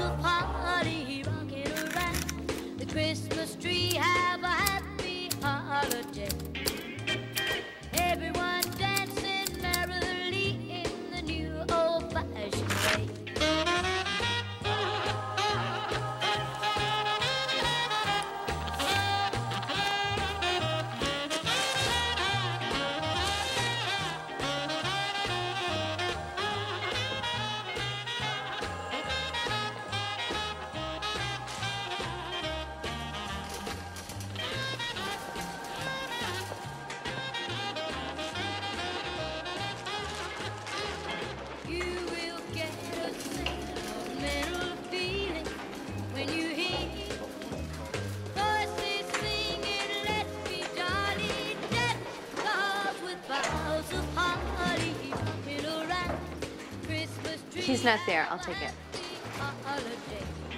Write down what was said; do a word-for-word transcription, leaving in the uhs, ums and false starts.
of holly rocking around the Christmas tree. Have a happy holiday. Everyone dancing merrily in the new old-fashioned way. She's not there. I'll take it.